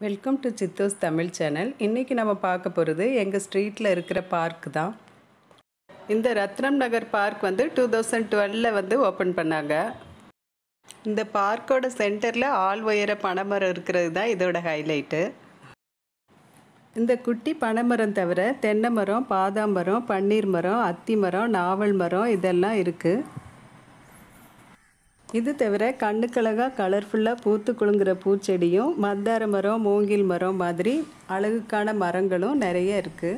Welcome to Chithu's Tamil channel. இன்றைக்கி நம்ம பார்க்க போகிறது எங்கள் ஸ்ட்ரீட்டில் இருக்கிற பார்க் தான். இந்த ரத்னம் நகர் பார்க் 2012 ஓப்பன் பண்ணாங்க. இந்த பார்க்கோட சென்டரில் ஆள் உயர பனைமரம் இருக்கிறது தான் இதோட ஹைலைட்டு. இந்த குட்டி பனைமரம் தவிர தென்னை மரம், பாதாமரம், பன்னீர் மரம், அத்தி மரம், நாவல் மரம் இதெல்லாம் இருக்குது. இது தவிர கண்ணுக்கழகாக கலர்ஃபுல்லாக பூத்து குலுங்குற பூச்செடியும், மந்தார மரம், மூங்கில் மரம் மாதிரி அழகுக்கான மரங்களும் நிறைய இருக்குது.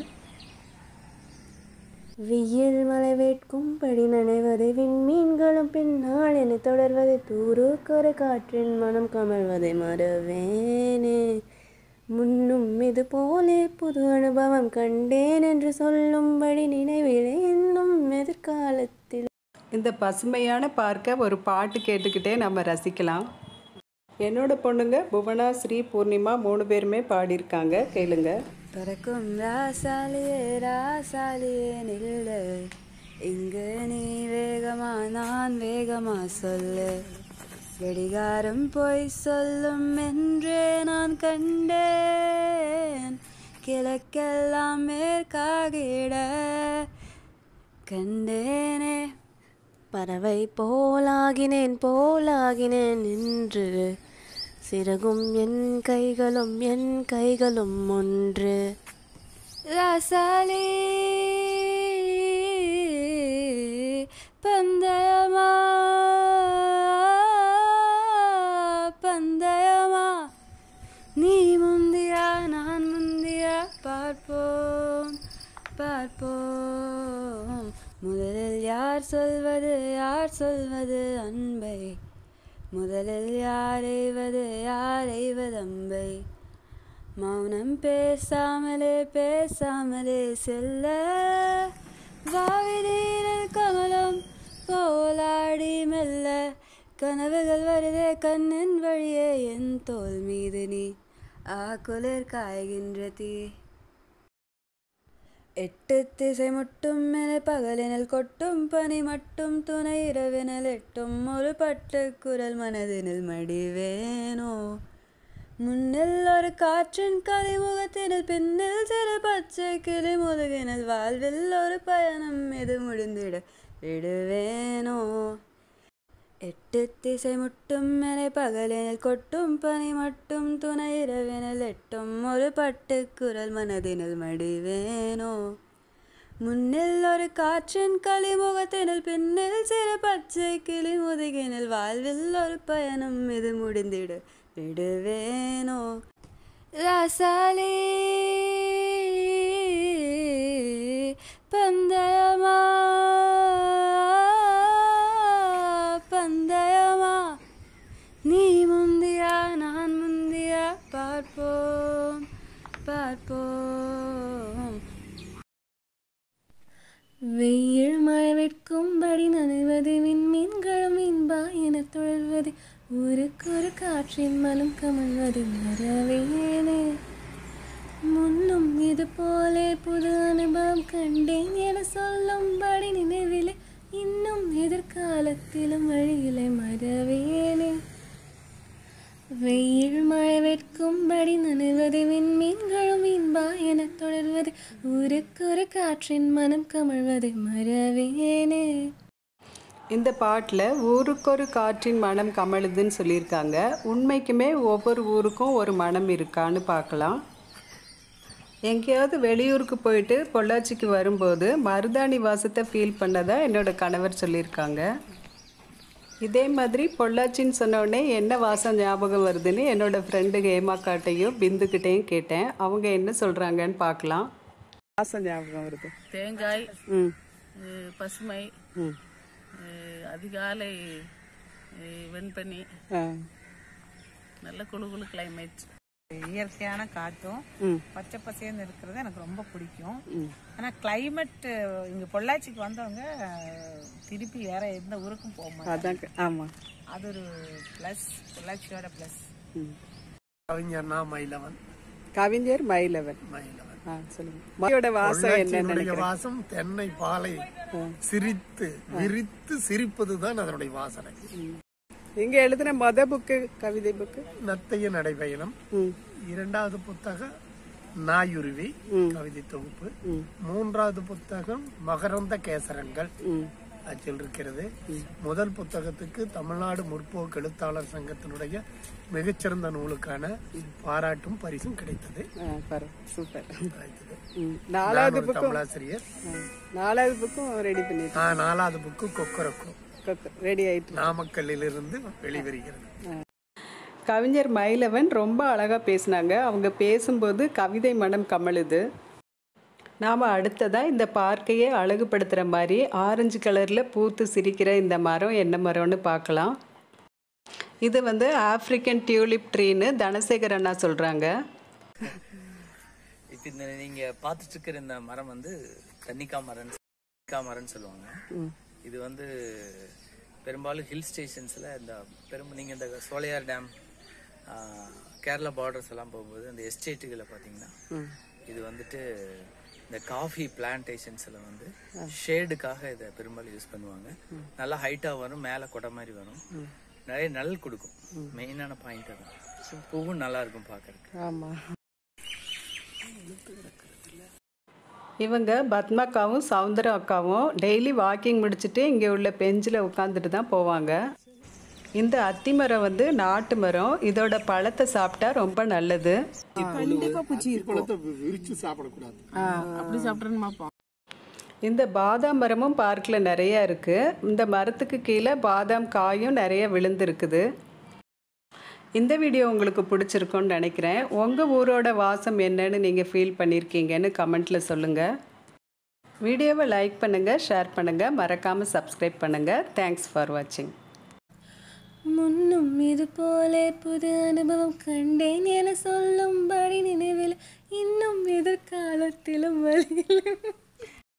வெயில் மலை வேட்கும்படி நனைவது விண்மீன்களும் பின்னால் என்னை தொடர்வது தூருக்கொரு காற்றின் மனம் கமழ்வதை மறவேனே. முன்னும் இது போலே புது அனுபவம் கண்டேன் என்று சொல்லும்படி நினைவிலே இன்னும் எதிர்காலத்தில். இந்த பசுமையான பார்க்கை ஒரு பாட்டு கேட்டுக்கிட்டே நம்ம ரசிக்கலாம். என்னோட பொண்ணுங்க புவனா, ஸ்ரீ, பூர்ணிமா 3 பேருமே பாடியிருக்காங்க, கேளுங்க. பறக்கும் ராசாலியே ராசாலியே நில்லு, இங்கு நீ வேகமா நான் வேகமா சொல்லு, கடிகாரம் போய் சொல்லும் என்றே நான் கண்டேன், கிழக்கெல்லாம் மேற்காகிட கண்டேனே. பறவை போலாகினேன் போலாகினேன் என்று, சிறகும் என் கைகளும் ஒன்று. ராசாலி பந்தயமா பந்தயமா, நீ முந்தியா நான் முந்தியா, பார்ப்போம் பார்ப்போம். முதலில் யார் சொல்வது அன்பை, முதலில் யாரைவது அம்பை, மௌனம் பேசாமலே செல்ல, வாவினீரில் கமலம் போலாடி மெல்ல, கனவுகள் வருதே கண்ணின் வழியே என் தோல் மீது நீ, குளிர் காய்கின்ற தீ. 8 திசை முட்டும் என பகலினில் கொட்டும் பனி மட்டும் துணை இரவினில் எட்டும் ஒரு பட்டு குரல் மனதினில் மடிவேனோ. முன்னில் ஒரு காற்றின் கலிமுகத்தினில் பின்னில் சிறு பச்சை கிளி முதுகினில் வாழ்வில் ஒரு பயணம் இது முடிந்திட விடுவேனோ. 8 திசை முட்டும் என பகலினில் கொட்டும் பனி மட்டும் துணை இரவினில் எட்டும் ஒரு பட்டு குரல் மனதினில் மடிவேனோ. முன்னில் ஒரு காற்றின் கலிமுகத்தினில் பின்னில் சிறு பச்சை கிளி முதுகினில் வாழ்வில் ஒரு பயணம் இது முடிந்திட விடுவேனோ. ராசாலி பந்தயமா பந்தயமா, நீ முந்தியா நான் முந்தியா, பார்ப்போம் பார்ப்போம். வெயில் மழை வெட்கும்படி நனைவது விண்மீன்களும் இன்பா என தொடர்வது, ஊருக்கொரு காற்றின் மனம் கமழ்வது மறவேனே. முன்னும் இது போலே புது அனுபவம் கண்டேன் என சொல்லும்படி நினைவிலே இன்னும் எதிர்காலத்திலும் வழியிலே மறவேனே. வெயில் மழை வெட்கும்படி நனைவது விண்மீன்களும் இன்பா என தொடர்வது, ஊருக்கொரு காற்றின் மனம் கமழ்வது மறவேனே. இந்த பாட்டில் ஊருக்கொரு காற்றின் மனம் கமழுதுன்னு சொல்லியிருக்காங்க. உண்மைக்குமே ஒவ்வொரு ஊருக்கும் ஒரு மனம் இருக்கான்னு பார்க்கலாம். எங்கேயாவது வெளியூருக்கு போயிட்டு பொள்ளாச்சிக்கு வரும்போது மருதாணி வாசத்தை ஃபீல் பண்ணதா என்னோடய கணவர் சொல்லியிருக்காங்க. இதே மாதிரி பொள்ளாச்சின்னு சொன்னோடனே என்ன வாசம் ஞாபகம் வருதுன்னு என்னோடய ஃப்ரெண்டு ஹேமாக்காட்டையும் பிந்துக்கிட்டையும் கேட்டேன். அவங்க என்ன சொல்கிறாங்கன்னு பார்க்கலாம். வாசம் ஞாபகம் வருது. தேங்காய், பசுமை, அதிகாலை வெண்பனி, நல்ல குளு கிளைமேட், இயற்கையான காற்றும் பச்சை பசேன்னு இருக்கிறது எனக்கு ரொம்ப பிடிக்கும். ஆனா கிளைமேட் இங்க பொள்ளாச்சிக்கு வந்தவங்க திருப்பி வேற எந்த ஊருக்கும் போக மாட்டாங்க. ஆமா, அது ஒரு பிளஸ், பொள்ளாச்சியோட பிளஸ். கவிஞர் மயிலவன். சொல்லுங்க, வாசம் என்ன? வாசம் தென்னை பாலை சிரித்து விரித்து சிரிப்பதுதான் அதனுடைய வாசனை. இங்க எழுதின புக்கு கவிதை புக்கு நத்தைய நடைபயணம். இரண்டாவது புத்தகம் நாயுருவி கவிதை தொகுப்பு. மூன்றாவது புத்தகம் மகரந்த கேசரங்கள் அச்சில் இருக்கிறது. முதல் புத்தகத்துக்கு தமிழ்நாடு முற்போக்கு எழுத்தாளர் சங்கத்தினுடைய மிகச்சிறந்த நூலுக்கான பாராட்டும் பரிசும் கிடைத்தது. சூப்பர். நாலாவது தமிழாசிரியர். நாலாவது புக்கும் ரெடி பண்ணிட்டு நாலாவது புக்கு கொக்கரக்கோ ரெடி ஆயிட்டு நாமக்கல்லில் இருந்து வெளிவருகிறது. கவிஞர் மயிலவன் ரொம்ப அழகா பேசினாங்க. அவங்க பேசும்போது கவிதை மனம் கமழுது. நாம் அடுத்ததாக இந்த பார்க்கையே அழகுபடுத்துகிற மாதிரி ஆரஞ்சு கலரில் பூத்து சிரிக்கிற இந்த மரம் என்ன மரம்னு பார்க்கலாம். இது ஆப்ரிக்கன் டியூலிப் ட்ரீன்னு தனசேகர் அண்ணா சொல்கிறாங்க. இப்போ இந்த நீங்கள் பார்த்துட்டு இருக்கிற இந்த மரம் தண்ணிக்கா மரம்னு சொல்லுவாங்க. இது பெரும்பாலும் ஹில் ஸ்டேஷன்ஸில் நீங்கள் இந்த சோலையார் டேம் கேரளா பார்டர்ஸ் எல்லாம் போகும்போது அந்த எஸ்டேட்டுகளை பார்த்தீங்கன்னா இது இந்த காஃபி பிளான்டேஷன்ஸில் ஷேடுக்காக இதை பெரும்பாலும் யூஸ் பண்ணுவாங்க. நல்லா ஹைட்டாக வரும், மேலே கொடை மாதிரி வரும், நிறைய நிழல் கொடுக்கும். மெயினான பாயிண்ட் தான். பூவும் நல்லா இருக்கும் பார்க்கறதுக்கு. ஆமாம். இவங்க பத்மாக்காவும் சவுந்தரம் அக்காவும் டெய்லி வாக்கிங் முடிச்சுட்டு இங்கே உள்ள பெஞ்சில் உட்காந்துட்டு தான் போவாங்க. இந்த அத்திமரம் நாட்டு மரம். இதோட பழத்தை சாப்பிட்டா ரொம்ப நல்லது. விரிச்சு சாப்பிடக்கூடாது. அப்படி சாப்பிட்றேன்னு இந்த பாதாம் மரமும் பார்க்கில் நிறையா இருக்குது. இந்த மரத்துக்கு கீழே பாதாம் காயும் நிறைய விழுந்துருக்குது. இந்த வீடியோ உங்களுக்கு பிடிச்சிருக்குன்னு நினைக்கிறேன். உங்கள் ஊரோட வாசம் என்னன்னு நீங்கள் ஃபீல் பண்ணியிருக்கீங்கன்னு கமெண்ட்டில் சொல்லுங்கள். வீடியோவை லைக் பண்ணுங்கள், ஷேர் பண்ணுங்கள், மறக்காமல் சப்ஸ்கிரைப் பண்ணுங்கள். தேங்க்ஸ் ஃபார் வாட்சிங். முன்னும் இது போல புது அனுபவம் கண்டேன் என சொல்லும்படி நினைவில் இன்னும் எதிர்காலத்திலும் வழியில்